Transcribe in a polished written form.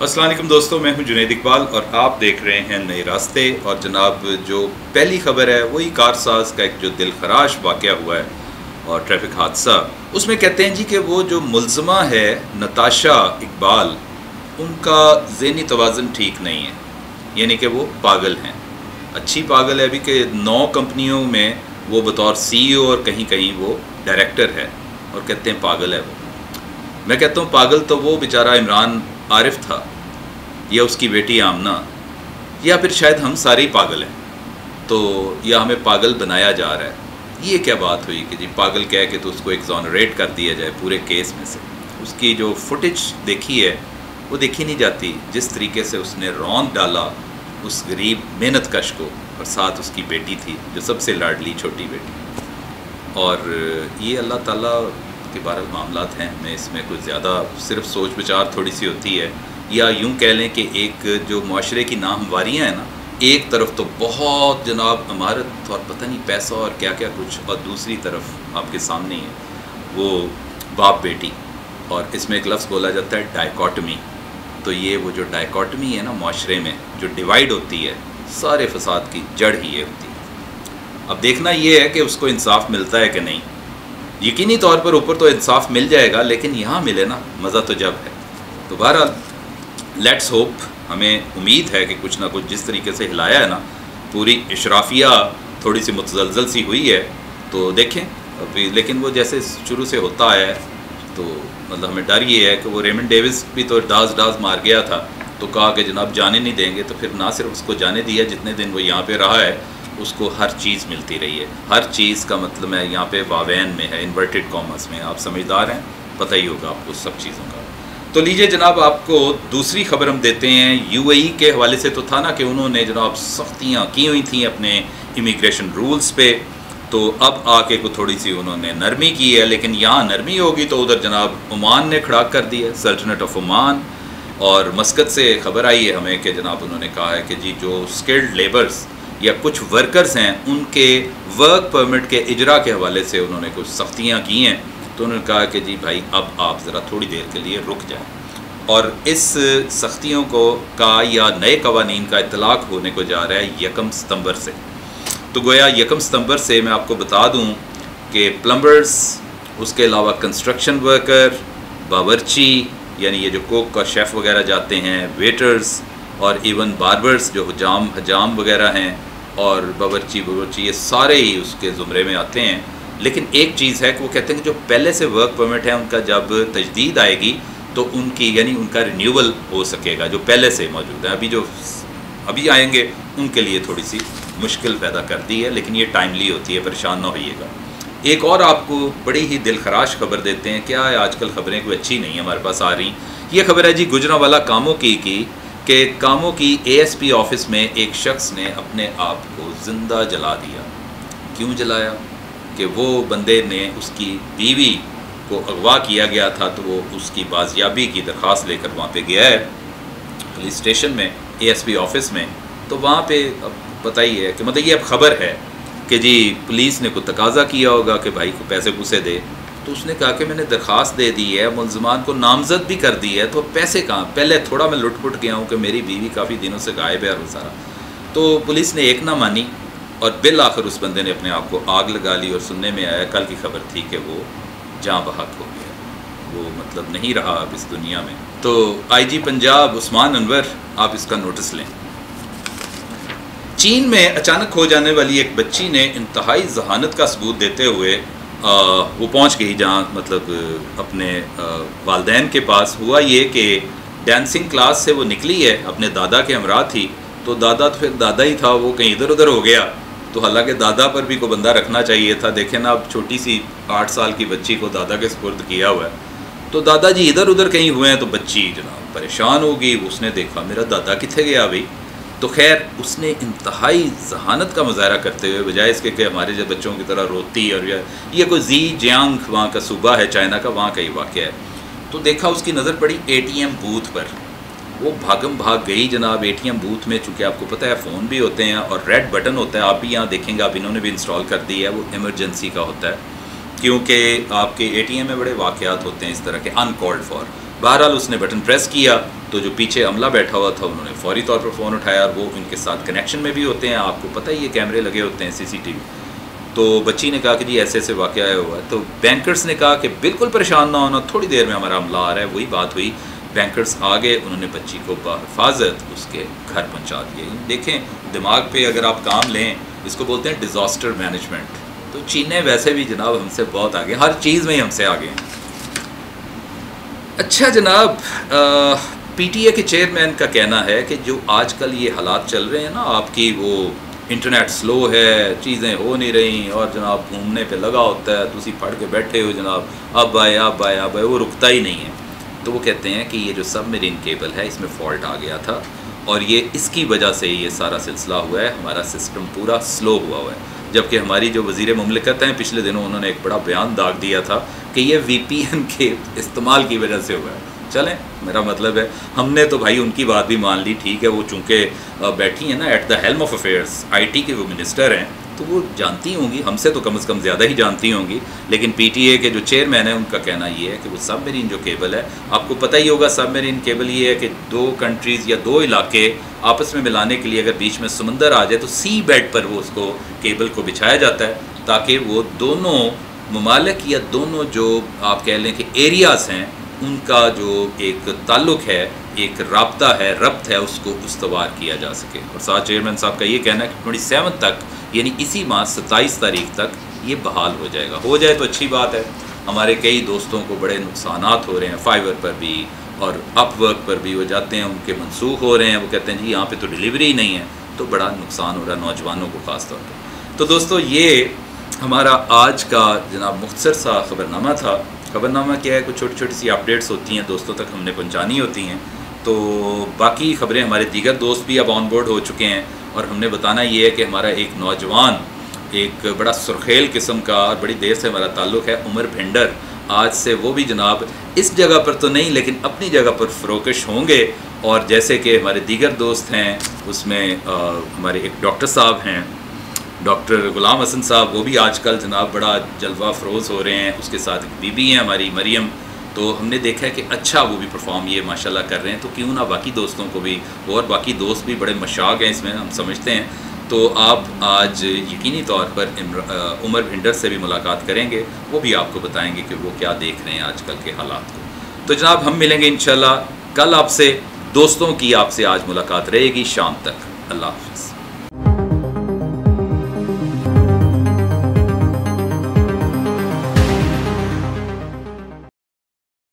अस्सलाम वालेकुम दोस्तों, मैं हूं जुनैद इकबाल और आप देख रहे हैं नए रास्ते। और जनाब, जो पहली खबर है वही कारसाज का एक जो दिलखराश वाक़या हुआ है और ट्रैफिक हादसा, उसमें कहते हैं जी कि वो जो मुल्ज़मा है नताशा इकबाल, उनका ज़हनी तवाज़ुन ठीक नहीं है, यानी कि वो पागल हैं। अच्छी पागल है अभी कि 9 कंपनियों में वो बतौर CEO और कहीं कहीं वो डायरेक्टर है और कहते हैं पागल है वो। मैं कहता हूँ पागल तो वो बेचारा इमरान आरिफ था या उसकी बेटी आमना, या फिर शायद हम सारे ही पागल हैं, तो या हमें पागल बनाया जा रहा है। ये क्या बात हुई कि जी पागल कह के तो उसको एक्सोनरेट कर दिया जाए पूरे केस में से। उसकी जो फुटेज देखी है वो देखी नहीं जाती, जिस तरीके से उसने रौंद डाला उस गरीब मेहनत कश को, और साथ उसकी बेटी थी जो सबसे लाडली छोटी बेटी। और ये अल्लाह ताला के बारे मामलात हैं, मैं इसमें कुछ ज़्यादा सिर्फ सोच विचार थोड़ी सी होती है, या यूँ कह लें कि एक जो माशरे की नाहमवारियाँ हैं ना, एक तरफ तो बहुत जनाब इमारत और पता नहीं पैसा और क्या क्या कुछ, और दूसरी तरफ आपके सामने है वो बाप बेटी, और इसमें एक लफ्ज़ बोला जाता है डायकॉटमी। तो ये वो जो डायकॉटमी है ना माशरे में, जो डिवाइड होती है, सारे फसाद की जड़ ही ये होती है। अब देखना ये है कि उसको इंसाफ मिलता है कि नहीं। यकीनी तौर पर ऊपर तो इंसाफ मिल जाएगा, लेकिन यहाँ मिले ना मज़ा तो जब है। तो बहरहाल लेट्स होप, हमें उम्मीद है कि कुछ ना कुछ जिस तरीके से हिलाया है ना, पूरी इशराफिया थोड़ी सी मुतज़लज़ल सी हुई है, तो देखें अभी। लेकिन वो जैसे शुरू से होता है तो मतलब हमें डर ये है कि वो रेमंड डेविस भी तो डाज मार गया था, तो कहा कि जनाब जाने नहीं देंगे, तो फिर ना सिर्फ उसको जाने दिया, जितने दिन वो यहाँ पे रहा है उसको हर चीज़ मिलती रही है। हर चीज़ का मतलब है यहाँ पे वावैन में है, इन्वर्टेड कॉमर्स में, आप समझदार हैं, पता ही होगा आपको सब चीज़ों का। तो लीजिए जनाब, आपको दूसरी खबर हम देते हैं। UAE के हवाले से तो था ना कि उन्होंने जनाब सख्तियाँ की हुई थी अपने इमिग्रेशन रूल्स पे, तो अब आके को थोड़ी सी उन्होंने नरमी की है। लेकिन यहाँ नरमी होगी तो उधर जनाब ओमान ने खड़ा कर दी है, सल्तनत ऑफ ओमान। और मस्कत से खबर आई है हमें कि जनाब उन्होंने कहा है कि जी जो स्किल्ड लेबर्स या कुछ वर्कर्स हैं, उनके वर्क परमिट के इजरा के हवाले से उन्होंने कुछ सख्तियाँ की हैं। तो उन्होंने कहा कि जी भाई अब आप ज़रा थोड़ी देर के लिए रुक जाएं, और इस सख्तियों को का या नए कवानीन का इतलाक़ होने को जा रहा है 1 सितंबर से। तो गोया 1 सितंबर से मैं आपको बता दूं कि प्लम्बर्स, उसके अलावा कंस्ट्रक्शन वर्कर, बावर्ची यानी ये जो कोक का शेफ़ वगैरह जाते हैं, वेटर्स, और इवन बार्बर्स जो हजाम वगैरह हैं, और बावर्ची ये सारे ही उसके ज़ुमरे में आते हैं। लेकिन एक चीज़ है कि वो कहते हैं कि जो पहले से वर्क परमिट है उनका जब तजदीद आएगी तो उनकी यानी उनका रिन्यूअल हो सकेगा, जो पहले से मौजूद है। अभी जो अभी आएंगे उनके लिए थोड़ी सी मुश्किल पैदा कर दी है, लेकिन ये टाइमली होती है, परेशान ना होइएगा। एक और आपको बड़ी ही दिलखराश खबर देते हैं। क्या है, आजकल खबरें कोई अच्छी नहीं हमारे पास आ रही। ये खबर है जी गुजरांवाला कामों की कि कामों की ASP ऑफिस में एक शख्स ने अपने आप को ज़िंदा जला दिया। क्यों जलाया? कि वो बंदे ने उसकी बीवी को अगवा किया गया था, तो वो उसकी बाजियाबी की दरख्वास्त लेकर वहाँ पे गया है पुलिस स्टेशन में, ASP ऑफिस में। तो वहाँ पे अब पता ही है कि मतलब ये अब खबर है कि जी पुलिस ने को तकाजा किया होगा कि भाई को पैसे पूसे दे। तो उसने कहा कि मैंने दरख्वास्त दे दी है, मुलजमान को नामजद भी कर दी है, तो पैसे कहाँ? पहले थोड़ा मैं लुट-पुट गया हूँ कि मेरी बीवी काफ़ी दिनों से गायब है और सारा। तो पुलिस ने एक ना मानी और बिल आखिर उस बंदे ने अपने आप को आग लगा ली, और सुनने में आया, कल की खबर थी कि वो जाँ बहक हो गया, वो मतलब नहीं रहा अब इस दुनिया में। तो IG पंजाब उस्मान अनवर, आप इसका नोटिस लें। चीन में अचानक खो जाने वाली एक बच्ची ने इंतहाई जहानत का सबूत देते हुए वो पहुंच गई जहां मतलब अपने वालदैन के पास। हुआ ये कि डांसिंग क्लास से वो निकली है, अपने दादा के हमरा थी, तो दादा तो फिर दादा ही था, वो कहीं इधर उधर हो गया। तो हालांकि दादा पर भी कोई बंदा रखना चाहिए था। देखें ना, अब छोटी सी 8 साल की बच्ची को दादा के सुपुर्द किया हुआ है, तो दादाजी इधर उधर कहीं हुए हैं, तो बच्ची जनाब परेशान होगी। उसने देखा मेरा दादा किथे गया भाई। तो खैर उसने इंतहाई जहानत का मुजाहरा करते हुए, बजाय इसके कि हमारे जो बच्चों की तरह रोती, और ये कोई ज़ीजियांग वहाँ का सूबा है चाइना का, वहाँ का ही वाक़या है। तो देखा उसकी नज़र पड़ी ATM बूथ पर, वो भागम भाग गई जनाब ATM बूथ में। चूँकि आपको पता है फ़ोन भी होते हैं और रेड बटन होता है, आप भी यहाँ देखेंगे, आप इन्होंने भी इंस्टॉल कर दी है, वो इमरजेंसी का होता है, क्योंकि आपके ATM में बड़े वाक़यात होते हैं इस तरह के अनकॉल्ड फॉर। बहरहाल उसने बटन प्रेस किया तो जो पीछे अमला बैठा हुआ था उन्होंने फौरी तौर पर फ़ोन उठाया और वो इनके साथ कनेक्शन में भी होते हैं, आपको पता ही है कैमरे लगे होते हैं CCTV। तो बच्ची ने कहा कि जी ऐसे ऐसे वाक़या हुआ है। तो बैंकर्स ने कहा कि बिल्कुल परेशान ना होना, थोड़ी देर में हमारा अमला आ रहा है। वही बात हुई, बैंकर्स आ गए, उन्होंने बच्ची को बहिफाजत उसके घर पहुंचा दिए। देखें, दिमाग पे अगर आप काम लें, इसको बोलते हैं डिज़ास्टर मैनेजमेंट। तो चीनें वैसे भी जनाब हमसे बहुत आगे, हर चीज़ में ही हमसे आगे हैं। अच्छा जनाब, PTA के चेयरमैन का कहना है कि जो आजकल ये हालात चल रहे हैं ना आपकी, वो इंटरनेट स्लो है, चीज़ें हो नहीं रही और जनाब घूमने पे लगा होता है, तुसी पढ़ के बैठे हो जनाब, अब आए अब आए अब आए, वो रुकता ही नहीं है। तो वो कहते हैं कि ये जो सबमरीन केबल है इसमें फ़ॉल्ट आ गया था और ये इसकी वजह से ये सारा सिलसिला हुआ है, हमारा सिस्टम पूरा स्लो हुआ है। जबकि हमारी जो वज़ीर मुमलिकत हैं पिछले दिनों उन्होंने एक बड़ा बयान दाग दिया था कि ये VPN के इस्तेमाल की वजह से हुआ है। चलें, मेरा मतलब है हमने तो भाई उनकी बात भी मान ली, ठीक है, वो चूँकि बैठी हैं ना at the helm of affairs, IT के वो मिनिस्टर हैं, तो वो जानती होंगी, हमसे तो कम से कम ज़्यादा ही जानती होंगी। लेकिन PTA के जो चेयरमैन है उनका कहना ये है कि वो सबमरीन जो केबल है, आपको पता ही होगा सबमरीन केबल ये है कि 2 कंट्रीज़ या 2 इलाके आपस में मिलाने के लिए अगर बीच में समंदर आ जाए तो सी बेड पर वो उसको केबल को बिछाया जाता है ताकि वो दोनों ममालिक या दोनों जो आप कह लें कि एरियाज़ हैं उनका जो एक ताल्लुक़ है, एक राब्ता है, रब्त है, उसको उस्तवार किया जा सके। और साथ चेयरमैन साहब का ये कहना है कि 27 तक यानी इसी माह 27 तारीख तक ये बहाल हो जाएगा। हो जाए तो अच्छी बात है। हमारे कई दोस्तों को बड़े नुकसानात हो रहे हैं, फाइवर पर भी और अपवर्क पर भी वो जाते हैं, उनके मनसूख हो रहे हैं, वो कहते हैं जी यहाँ पे तो डिलीवरी ही नहीं है, तो बड़ा नुकसान हो रहा है नौजवानों को ख़ास तौर पर। तो दोस्तों ये हमारा आज का जनाब मुख्तसर सा ख़बरनामा था। ख़बरनामा क्या है, कुछ छोटी छोटी सी अपडेट्स होती हैं, दोस्तों तक हमने पहुँचानी होती हैं। तो बाकी ख़बरें हमारे दीगर दोस्त भी अब ऑन बोर्ड हो चुके हैं और हमने बताना ये है कि हमारा एक नौजवान, एक बड़ा सुरखेल किस्म का और बड़ी देर से हमारा ताल्लुक़ है, उमर भिंडर, आज से वो भी जनाब इस जगह पर तो नहीं लेकिन अपनी जगह पर फ़रोकश होंगे। और जैसे कि हमारे दीगर दोस्त हैं उसमें हमारे एक डॉक्टर साहब हैं, डॉक्टर गुलाम हसन साहब, वो भी आजकल जनाब बड़ा जलवा फ़रोज़ हो रहे हैं। उसके साथ एक बीबी हैं हमारी मरियम, तो हमने देखा है कि अच्छा वो भी परफॉर्म ये माशाल्लाह कर रहे हैं, तो क्यों ना बाकी दोस्तों को भी, और बाकी दोस्त भी बड़े मशाक हैं इसमें, हम समझते हैं। तो आप आज यकीनी तौर पर उमर भिंडर से भी मुलाकात करेंगे, वो भी आपको बताएंगे कि वो क्या देख रहे हैं आजकल के हालात को। तो जनाब हम मिलेंगे इंशाल्लाह कल आपसे, दोस्तों की आपसे आज मुलाकात रहेगी शाम तक। अल्लाह हाफ़िज़।